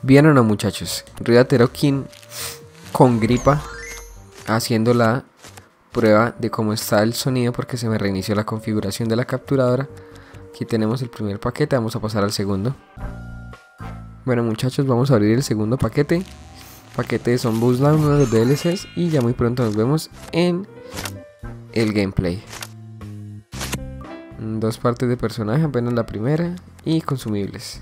Bien o no, muchachos, Ryudaterokin con gripa haciendo la prueba de cómo está el sonido porque se me reinició la configuración de la capturadora. Aquí tenemos el primer paquete, vamos a pasar al segundo. Bueno, muchachos, vamos a abrir el segundo paquete. Paquete de Zombo's Down, uno de los DLCs, y ya muy pronto nos vemos en el gameplay. Dos partes de personaje, apenas la primera, y consumibles.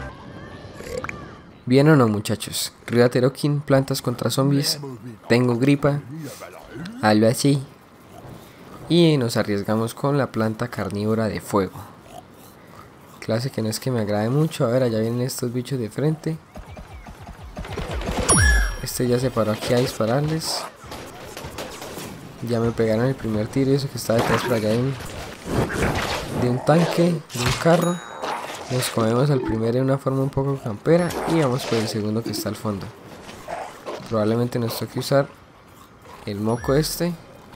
Bien o no, muchachos, Ryudaterokin, plantas contra zombies, tengo gripa, algo así, y nos arriesgamos con la planta carnívora de fuego. Clase que no es que me agrade mucho. A ver, allá vienen estos bichos de frente. Este ya se paró aquí a dispararles. Ya me pegaron el primer tiro y eso que está detrás por allá de un tanque, de un carro. Nos comemos al primero de una forma un poco campera y vamos por el segundo que está al fondo. Probablemente nos toque usar el moco este.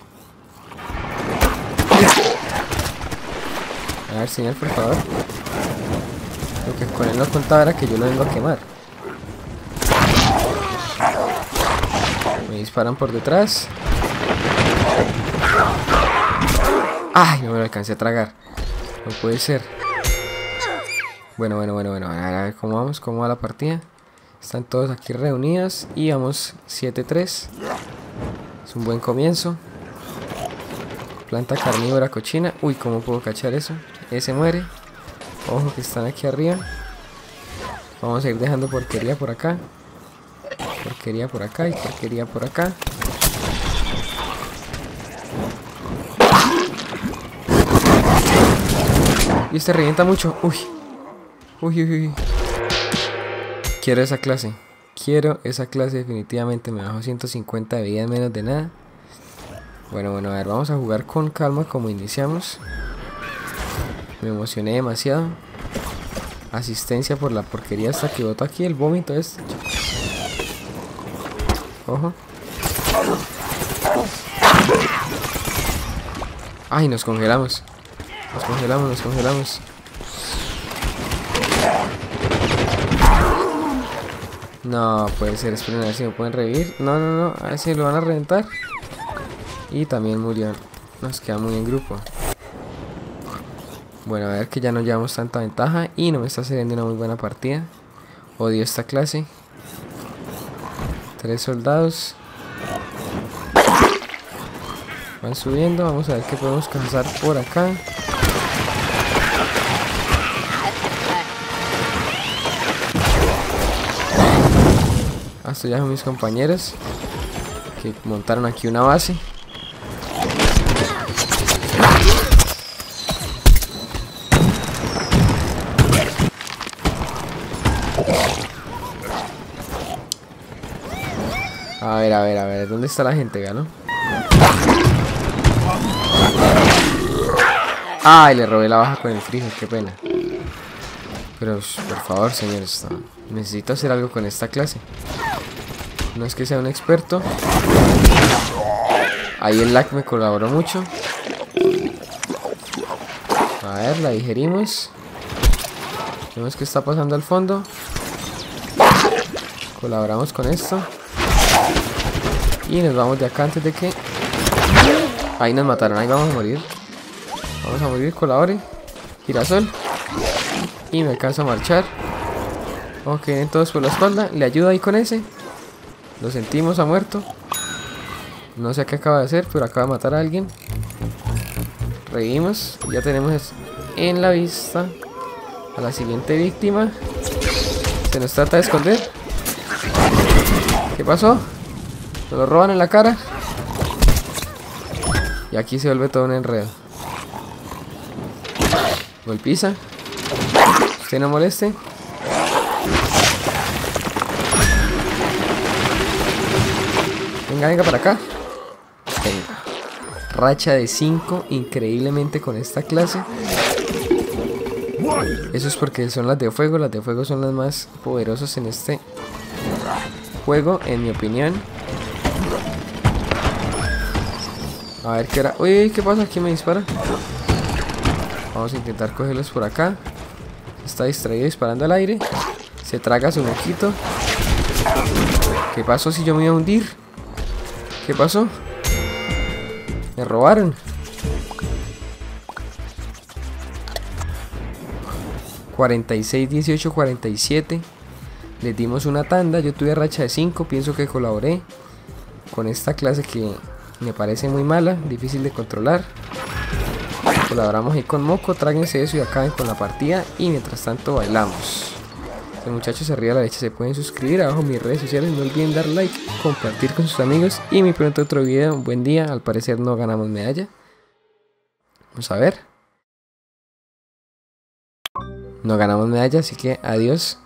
A ver, señor, por favor. Lo que con él no contaba era que yo lo vengo a quemar. Me disparan por detrás. ¡Ay! No me lo alcancé a tragar. No puede ser. Bueno. A ver cómo vamos, cómo va la partida. Están todos aquí reunidos y vamos 7-3. Es un buen comienzo. Planta carnívora cochina. Uy, ¿cómo puedo cachar eso? Ese muere. Ojo que están aquí arriba. Vamos a ir dejando porquería por acá. Porquería por acá y porquería por acá. Y este revienta mucho. Uy. Quiero esa clase. Quiero esa clase definitivamente. Me bajo 150 de vida en menos de nada. Bueno, a ver, vamos a jugar con calma como iniciamos. Me emocioné demasiado. Asistencia por la porquería hasta que boto aquí el vómito este. Ojo. Ay, nos congelamos. Nos congelamos. No puede ser, esperen a ver si me pueden revivir. No, a ver si lo van a reventar. Y también murió. Nos queda muy en grupo. Bueno, a ver que ya no llevamos tanta ventaja y no me está saliendo una muy buena partida. Odio esta clase. 3 soldados. Van subiendo, vamos a ver qué podemos cazar por acá. Hasta ya son mis compañeros que montaron aquí una base. A ver, ¿dónde está la gente, gano? Ay, le robé la baja con el frijo, qué pena. Pero, por favor, señores, necesito hacer algo con esta clase. No es que sea un experto. Ahí el lag me colaboró mucho. A ver, la digerimos. Vemos qué está pasando al fondo. Colaboramos con esto. Y nos vamos de acá antes de que... Ahí nos mataron, ahí vamos a morir. Vamos a morir, colabore. Girasol. Y me alcanzo a marchar. Ok, vienen todos por la espalda. Le ayudo ahí con ese. Lo sentimos, ha muerto. No sé qué acaba de hacer, pero acaba de matar a alguien. Reímos. Ya tenemos en la vista a la siguiente víctima. Se nos trata de esconder. ¿Qué pasó? Nos lo roban en la cara. Y aquí se vuelve todo un enredo. Golpiza. Usted no moleste. Venga para acá. Venga. Racha de 5 increíblemente con esta clase. Eso es porque son las de fuego. Las de fuego son las más poderosas en este juego, en mi opinión. A ver qué era. Uy, ¿qué pasa? ¿Quién me dispara? Vamos a intentar cogerlos por acá. Está distraído disparando al aire. Se traga su moquito. ¿Qué pasó si yo me iba a hundir? ¿Qué pasó? Me robaron. 46, 18, 47. Les dimos una tanda. Yo tuve racha de 5. Pienso que colaboré con esta clase que me parece muy mala, difícil de controlar. Colaboramos ahí con Moco. Tráguense eso y acaben con la partida. Y mientras tanto bailamos. El muchacho se ríe a la derecha. Se pueden suscribir abajo en mis redes sociales. No olviden dar like, compartir con sus amigos. Y muy pronto otro video. Un buen día. Al parecer no ganamos medalla. Vamos a ver. No ganamos medalla, así que adiós.